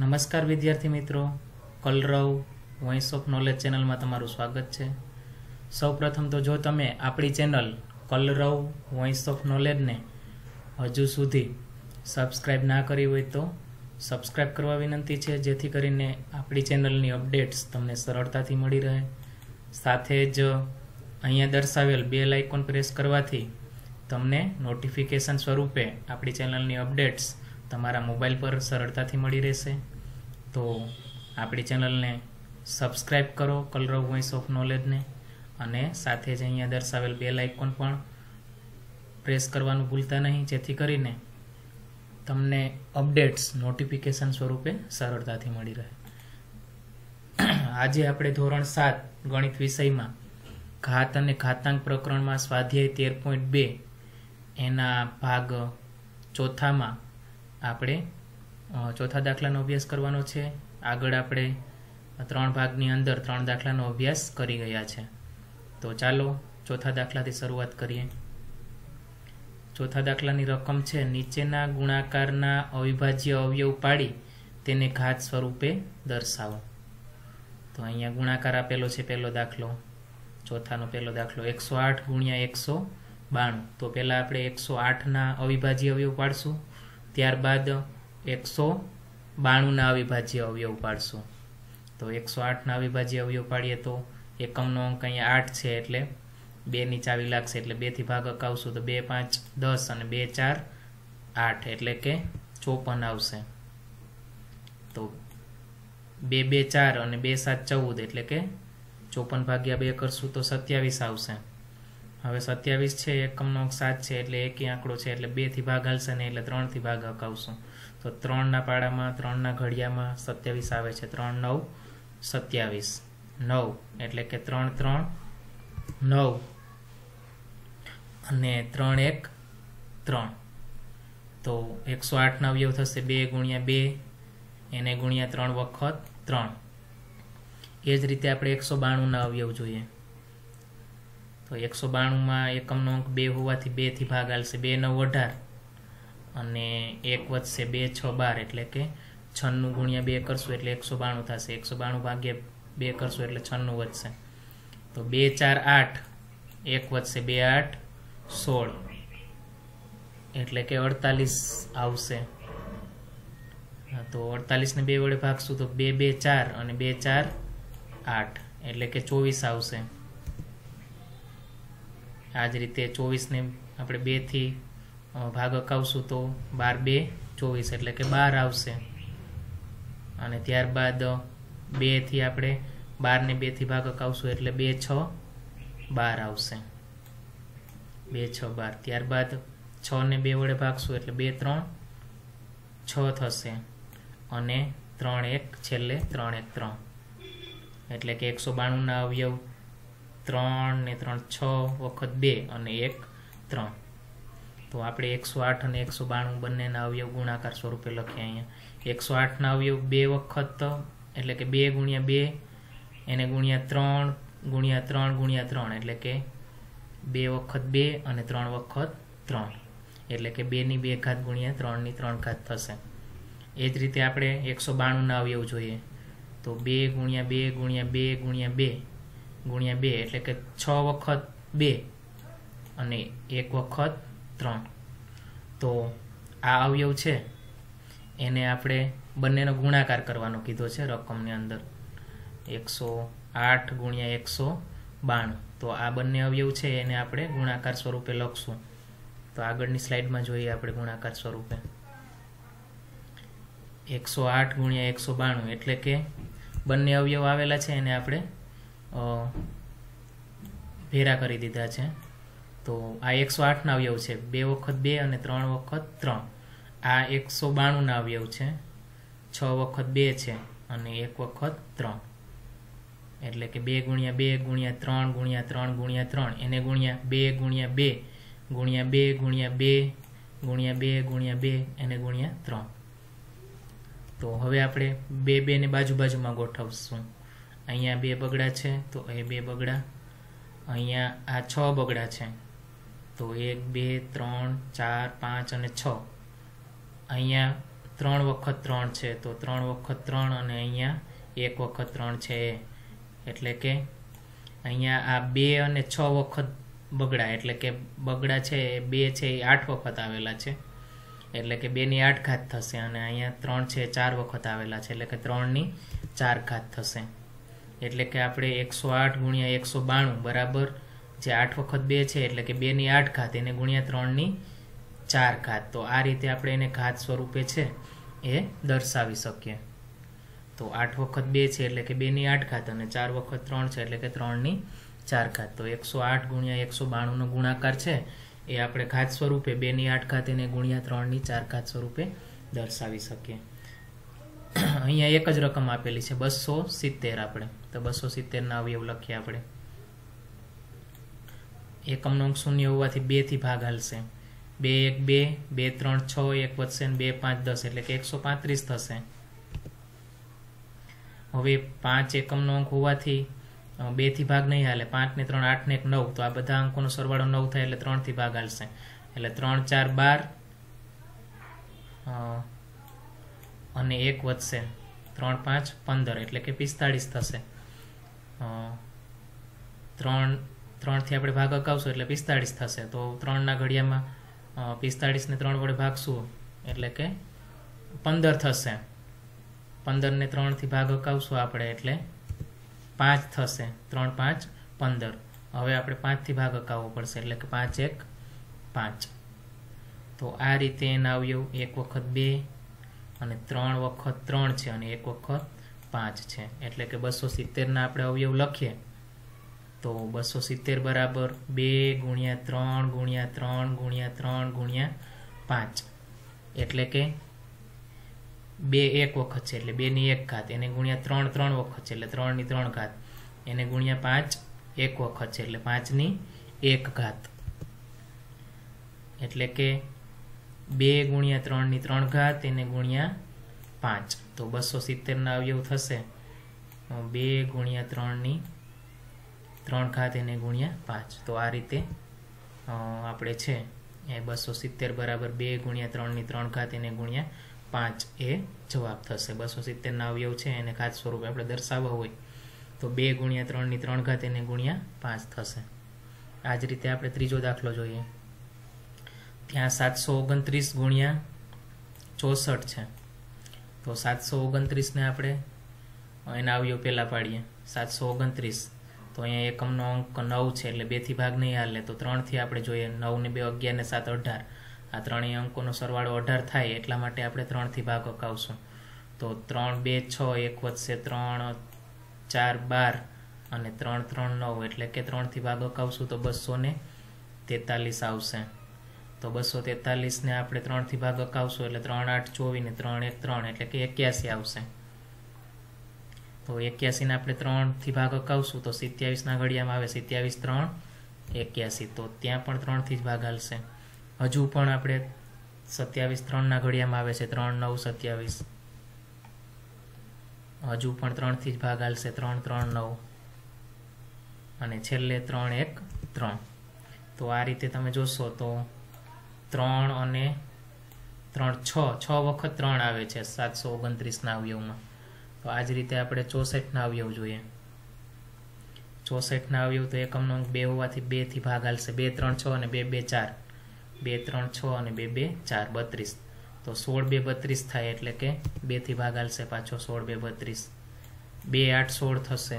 નમસ્કાર વિદ્યાર્થી મિત્રો, કલરવ વોઇસ ઓફ નોલેજ ચેનલમાં તમારું સ્વાગત છે। સૌપ્રથમ તો જો તમે આપણી ચેનલ કલરવ વોઇસ ઓફ નોલેજને હજુ સુધી સબસ્ક્રાઇબ ના કરી હોય તો સબસ્ક્રાઇબ કરવા વિનંતી છે, જેથી કરીને આપણી ચેનલની અપડેટ્સ તમને સરળતાથી મળી રહે। સાથે જ અહીંયા દર્શાવેલ બેલ આઇકોન પ્રેસ કરવાથી તમને નોટિફિકેશન સ્વરૂપે આપણી ચેનલની અપડેટ્સ તમારા મોબાઈલ પર સરળતાથી મળી રહેશે। તો આપણી ચેનલને સબસ્ક્રાઇબ કરો કલરવ વોઇસ ઓફ નોલેજને, અને સાથે જ અહીંયા દર્શાવેલ બેલ આઇકોન પણ પ્રેસ કરવાનું ભૂલતા નહીં, જેથી કરીને તમને અપડેટ્સ નોટિફિકેશન સ્વરૂપે સરળતાથી મળી રહે। આજે આપણે ધોરણ 7 ગણિત વિષયમાં ઘાત અને ઘાતાંક પ્રકરણમાં સ્વાધ્યાય 13.2 એના ભાગ ચોથામાં આપણે ચોથા દાખલાનો અભ્યાસ કરવાનો છે। આગળ આપણે 3 ભાગની અંદર 3 દાખલાનો અભ્યાસ કરી ગયા છે। તો ચાલો ચોથા દાખલાથી શરૂઆત કરીએ। ચોથા દાખલાની રકમ છે, નીચેના ગુણાકારના અવિભાજ્ય અવયવ પાડી તેને ઘાત સ્વરૂપે દર્શાવો। તો અહીંયા ગુણાકાર આપેલો છે, પહેલો દાખલો, ચોથાનો પહેલો દાખલો 108 ગુણ્યા 192। તો પહેલા આપણે 108ના અવિભાજ્ય અવયવ પાડશું, ત્યારબાદ 192ના અવિભાજ્ય અવયવ પાડશું। તો 108ના અવિભાજ્ય અવયવ પાડીએ તો એકમનો અંક અહીંયા 8 છે, એટલે 2 ની ચાવી લાગશે, એટલે 2 થી ભાગ અકાવશું તો 2 5 10 અને 2 4 8, એટલે કે 54 આવશે। તો 2 2 4 અને 2 7 14, એટલે કે 54 ભાગ્યા 2 કરશું તો 27 આવશે। હવે 27 છે, એકમનો અંક 7 છે, એટલે એકી આંકડો છે, એટલે 2 થી ભાગ હાલશે નહીં, એટલે 3 થી ભાગ અકાવશું તો 3ના પાડામાં 3ના ઘડિયામાં 27 આવે છે। 3 9 27 9, એટલે કે 3 3 9 અને 3 1 3। તો 108ના અવયવ થશે 2 ગુણ્યા 2, એને ગુણ્યા 3 વખત 3। એ જ રીતે આપણે 192ના અવયવ જોઈએ। તો 192માં એકમનો અંક 2 હોવાથી 2 થી ભાગ હાલશે, 2 9 18 અને 1 વધશે 2 6 12, એટલે કે 96 ગુણ્યા 2 કરશું એટલે 192 થશે। 192 ભાગ્યા 2 કરશું એટલે 96 વધશે। તો 2 4 8, 1 વધશે 2 8 16, એટલે કે 48 આવશે। તો 48 ને 2 વડે ભાગશું તો 2 2 4 અને 2 4 8, એટલે કે 24 આવશે। આ જ રીતે 24 ને આપણે 2 થી ભાગ અકાવશું તો 12 2 24, એટલે કે 12 આવશે। અને ત્યારબાદ 2 થી આપણે 12 ને 2 થી ભાગ અકાવશું એટલે 2 6 12 આવશે। 2 6 12, ત્યારબાદ 6 ને 2 વડે ભાગશું એટલે 2 3 6 થશે, અને 3 1 છેલ્લે 3 1 3, એટલે કે 192ના અવયવ 3 ને 3 6 વખત 2 અને 1 3। તો આપણે 108 અને 192 બંનેના અવયવ ગુણાકાર સ્વરૂપે લખીએ। અહીંયા 108ના અવયવ 2 વખત, એટલે કે 2 ગુણ્યા 2, એને ગુણ્યા 3 ગુણ્યા 3 ગુણ્યા 3, એટલે કે 2 વખત 2 અને 3 વખત 3, એટલે કે 2 ની 2 ઘાત ગુણ્યા 3 ની 3 ઘાત થશે। એ જ રીતે આપણે 192ના અવયવ જોઈએ। તો 2 ગુણ્યા 2 ગુણ્યા 2 ગુણ્યા 2 ગુણ્યા 2, એટલે કે 6 વખત 2 અને 1 વખત 3। તો આ અવયવ છે એને આપણે બંનેનો ગુણાકાર કરવાનો કીધો છે રકમની અંદર, 108 ગુણ્યા 192। તો આ બંને અવયવ છે એને આપણે ગુણાકાર સ્વરૂપે લખશું। તો આગળની સ્લાઇડમાં જોઈએ આપણે ગુણાકાર સ્વરૂપે 108 ગુણ્યા 192, એટલે કે બંને અવયવ આવેલા છે એને આપણે ભેરા કરી દીધા છે। તો આ 108ના અવયવ છે, 2 વખત 2 અને 3 વખત 3। આ 192ના અવયવ છે, 6 વખત 2 છે અને 1 વખત 3, એટલે કે 2 ગુણ્યા 2 ગુણ્યા 3 ગુણ્યા 3 ગુણ્યા 3, એને ગુણ્યા 2 ગુણ્યા 2 ગુણ્યા 2 ગુણ્યા 2 ગુણ્યા 2 ગુણ્યા 2, એને ગુણ્યા 3। તો હવે આપણે 2 2 ને બાજુ બાજુમાં ગોઠવશું। અહીંયા 2 બગડા છે તો એ 2 બગડા, અહીંયા આ 6 બગડા છે તો 1 2 3 4 5 અને 6, અહીંયા 3 વખત 3 છે તો 3 વખત 3 અને અહીંયા 1 વખત 3 છે એટલે કે અહીંયા આ 2 અને 6 વખત બગડા એટલે કે બગડા છે 2 છે એ 8 વખત આવેલા છે એટલે કે 2 ની 8 ઘાત થશે અને અહીંયા 3 છે 4 વખત આવેલા છે એટલે કે 3 ની 4 ઘાત થશે એટલે કે આપણે 108 ગુણ્યા 192 બરાબર જે 8 વખત 2 છે એટલે કે 2 ની 8 ઘાત એને ગુણ્યા 3 ની 4 ઘાત તો આ રીતે આપણે એને ઘાત સ્વરૂપે છે એ દર્શાવી શકીએ તો 8 વખત 2 છે એટલે કે 2 ની 8 ઘાત અને 4 વખત 3 છે એટલે કે 3 ની 4 ઘાત તો 108 ગુણ્યા 192 નો ગુણાકાર છે એ આપણે ઘાત સ્વરૂપે 2 ની 8 ઘાત એને ગુણ્યા 3 ની 4 ઘાત સ્વરૂપે દર્શાવી શકીએ અહીંયા એક જ રકમ આપેલી છે 270 આપણે તો 270 ના અવયવ લખીએ આપણે એકમનો અંક શૂન્ય હોવાથી 2 થી ભાગ હાલશે 2 1 2 2 3 6 1 વધશે 2 5 10 એટલે કે 135 થશે હવે 5 એકમનો અંક હોવાથી 2 થી ભાગ નહીં હાલે 5 ને 3 8 ને 1 9 તો આ બધા અંકોનો સરવાળો 9 થાય એટલે 3 થી ભાગ હાલશે એટલે 3 4 12 અને 1 વધશે 3 5 15 એટલે કે 45 થશે 3 થી આપણે ભાગ અકાવશું એટલે 45 થશે તો 3 ના ઘડિયામાં 45 ને 3 વડે ભાગશું એટલે કે 15 થશે 15 ને 3 થી ભાગ અકાવશું આપણે એટલે 5 થશે 3 5 15 હવે આપણે 5 થી ભાગ અકાવવો પડશે એટલે કે 5 1 5 તો આ રીતે એના અવયવ 1 વખત 2 અને 3 વખત 3 છે અને 1 વખત 5 છે એટલે કે 270 ના આપણે અવયવ લખીએ તો 270 બરાબર 2 ગુણ્યા 3 ગુણ્યા 3 ગુણ્યા 3 ગુણ્યા 5 એટલે કે 2 1 વખત છે એટલે 2 ની 1 ઘાત એને ગુણ્યા 3 3 વખત છે એટલે 3 ની 3 ઘાત એને ગુણ્યા 5 1 વખત છે એટલે 5 ની 1 ઘાત એટલે કે 2 ગુણ્યા 3 ની 3 ઘાત એને ગુણ્યા 5 તો 270 ના અવયવ થશે 2 ગુણ્યા 3 ની 3 ઘાત એને ગુણ્યા 5 તો આ રીતે આપણે છે એ 270 બરાબર 2 ગુણ્યા 3 ની 3 ઘાત એને ગુણ્યા 5 એ જવાબ થશે 270 ના અવયવ છે એને ઘાત સ્વરૂપે આપણે દર્શાવવા હોય તો 2 ગુણ્યા 3 ની 3 ઘાત એને ગુણ્યા 5 થશે આ જ રીતે આપણે ત્રીજો દાખલો જોઈએ ત્યાં 729 ગુણ્યા 64 છે તો 729 ને આપણે એના અવયવ પહેલા પાડીએ 729 તો અહીંયા એકમનો અંક 9 છે એટલે 2 થી ભાગ નહીં હાલે તો 3 થી આપણે જોઈએ 9 ને 2 11 ને 7 18 આ ત્રણેય અંકોનો સરવાળો 18 થાય એટલા માટે આપણે 3 થી ભાગ અકાવશું તો 3 2 6 1 વધશે 3 4 12 અને 3 3 9 એટલે કે 3 થી ભાગ અકાવશું તો 243 આવશે તો 243 ને આપણે 3 થી ભાગ અકાવશું એટલે 3 8 24 ને 3 1 3 એટલે કે 81 આવશે તો 81 ને આપણે 3 થી ભાગ અકાવશું તો 27 ના ઘડિયામાં આવે 27 3 81 તો ત્યાં પણ 3 થી જ ભાગ હાલશે હજુ પણ આપણે 27 3 ના ઘડિયામાં આવે છે 3 9 27 હજુ પણ 3 થી જ ભાગ હાલશે 3 3 9 અને છેલ્લે 3 1 3 તો આ રીતે તમે જોશો તો 3 અને 3 6 વખત 3 આવે છે 729 ના અવયવમાં તો આ જ રીતે આપણે 64 ના અવયવ જોઈએ 64 ના અવયવ તો એકમનો અંક 2 હોવાથી 2 થી ભાગ હાલશે 2 3 6 અને 2 2 4 2 3 6 અને 2 2 4 32 તો 16 2 32 થાય એટલે કે 2 થી ભાગ હાલશે પાછો 16 2 32 2 8 16 થશે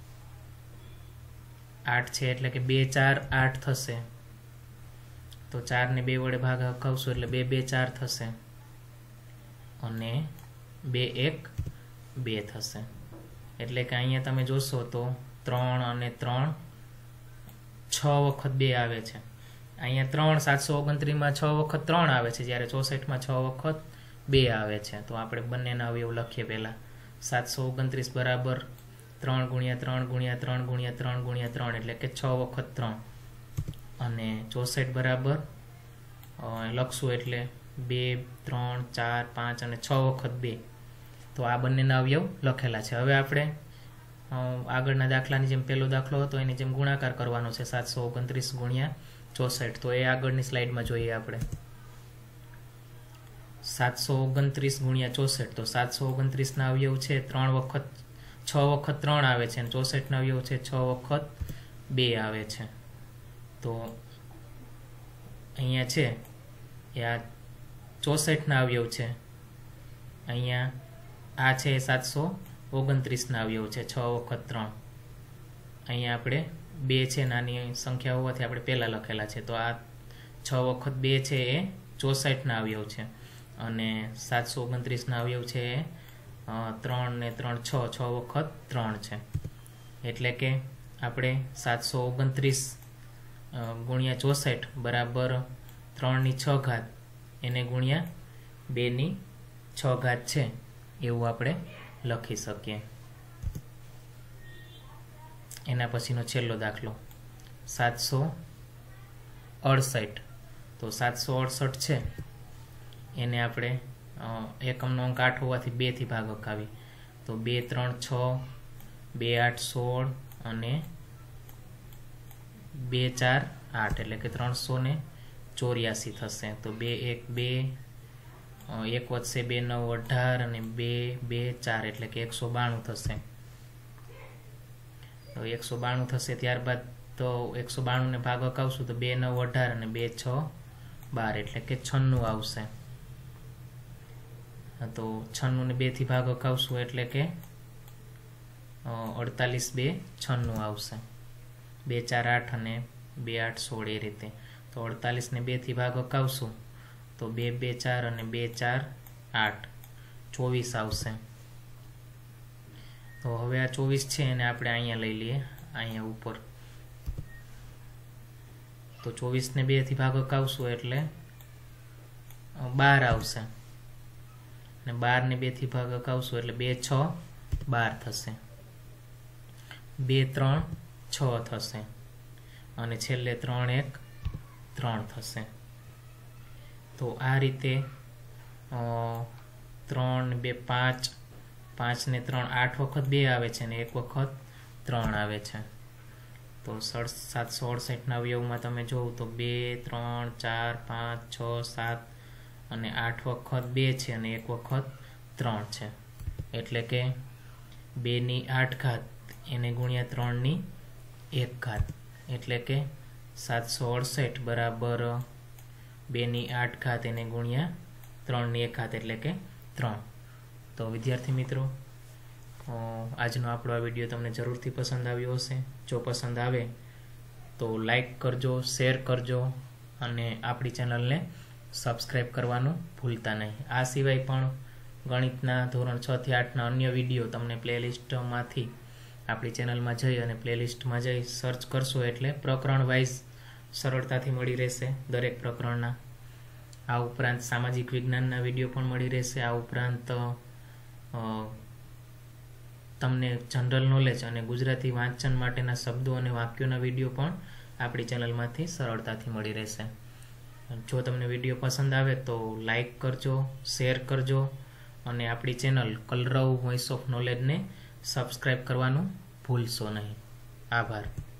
8 છે એટલે કે 2 4 8 થશે તો 4 ને 2 વડે ભાગ અકાવશું એટલે 2 2 4 થશે અને 2 1 2 થશે એટલે કે અહીંયા તમે જોશો તો 3 અને 3 6 વખત 2 આવે છે અહીંયા 3 729 માં 6 વખત 3 આવે છે જ્યારે 64 માં 6 વખત 2 આવે છે તો આપણે બંનેના અવયવ લખીએ પહેલા 729 બરાબર 3 ગુણ્યા 3 ગુણ્યા 3 ગુણ્યા 3 ગુણ્યા 3 એટલે કે 6 વખત 3 અને 64 બરાબર લખશું એટલે 2 3 4 5 અને 6 વખત 2 તો આ બંનેના અવયવ લખેલા છે હવે આપણે આગળના દાખલાની જેમ પહેલો દાખલો હતો એની જેમ ગુણાકાર કરવાનો છે 729 ગુણ્યા 64 તો એ આગળની સ્લાઇડમાં જોઈએ આપણે 729 ગુણ્યા 64, તો 729 ના અવયવ છે 3 વખત 6 વખત 3 આવે છે, અને 64 ના અવયવ છે 6 વખત 2 આવે છે. તો અહીંયા છે એ આ 64 ના અવયવ છે, અહીંયા આ છે 729 ના અવયવ છે 6 વખત 3. અહીંયા આપણે 2 છે નાની સંખ્યા હોવાથી આપણે પહેલા લખેલા છે, તો આ 6 વખત 2 છે એ 64 ના અવયવ છે, અને 729 ના અવયવ છે એ 3 ને 3 6 6 વખત 3 છે. એટલે કે આપણે 729 ગુણ્યા 64 બરાબર 3 ની 6 ઘાત એને ગુણ્યા 2 ની 6 ઘાત છે એવું આપણે લખી શકીએ. એના પછીનો છેલ્લો દાખલો 768. તો 768 છે એને આપણે એકમનો અંક 8 હોવાથી 2 થી ભાગ હકાવી, તો 2 3 6, 2 8 16 અને 2 4 8, એટલે કે 384 થશે. તો 2 1 2, 1 વધશે 2 9 18 અને 2 2 4, એટલે કે 192 થશે. તો 192 થશે. ત્યારબાદ તો 192 ને ભાગ હકાવશું તો 2 9 18 અને 2 6 12, એટલે કે 96 આવશે. તો 96 ને 2 થી ભાગ હકાવશું એટલે કે 48 2 96 આવશે. 2 4 8 અને 2 8 16 એ રીતે. તો 48 ને 2 થી ભાગ હકાવશું તો 2 2 4 અને 2 4 8 24 આવશે. તો હવે આ 24 છે એને આપણે અહીંયા લઈ લઈએ, અહીંયા ઉપર. તો 24 ને 2 થી ભાગ હકાવશું એટલે 12 આવશે, અને 12 ને 2 થી ભાગ હકાવશું એટલે 2 6 12 થશે. 2 3 6 થશે, અને છેલ્લે 3 1 3 થશે. તો આ રીતે 3 ને 2 5, 5 ને 3 8 વખત 2 આવે છે અને 1 વખત 3 આવે છે. તો 768 ના અવયવમાં તમે જોવો તો 2 3 4 5 6 7 અને 8 વખત 2 છે અને 1 વખત 3 છે, એટલે કે 2 ની 8 ઘાત એને ગુણ્યા 3 ની 1 ઘાત, એટલે કે 768 બરાબર 2 ની 8 ઘાત એને ગુણ્યા 3 ની 1 ઘાત, એટલે કે 3. તો વિદ્યાર્થી મિત્રો, આજનો આપણો આ વિડીયો તમને જરૂરથી પસંદ આવ્યો હશે. જો પસંદ આવે તો લાઈક કરજો, શેર કરજો, અને આપણી ચેનલને સબસ્ક્રાઈબ કરવાનું ભૂલતા નહીં. આ સિવાય પણ ગણિતના ધોરણ 6 થી 8ના અન્ય વિડીયો તમને પ્લેલિસ્ટમાંથી આપણી ચેનલમાં જઈ અને પ્લેલિસ્ટમાં જઈ સર્ચ કરશો એટલે પ્રકરણ વાઇઝ સરળતાથી મળી રહેશે દરેક પ્રકરણના. આ ઉપરાંત સામાજિક વિજ્ઞાનના વિડીયો પણ મળી રહેશે. આ ઉપરાંત તમને જનરલ નોલેજ અને ગુજરાતી વાંચન માટેના શબ્દો અને વાક્યોના વિડીયો પણ આપણી ચેનલમાંથી સરળતાથી મળી રહેશે. જો તમને વિડીયો પસંદ આવે તો લાઈક કરજો, શેર કરજો, અને આપણી ચેનલ કલરવ વોઇસ ઓફ નોલેજને સબસ્ક્રાઈબ કરવાનું ભૂલશો નહીં. આભાર.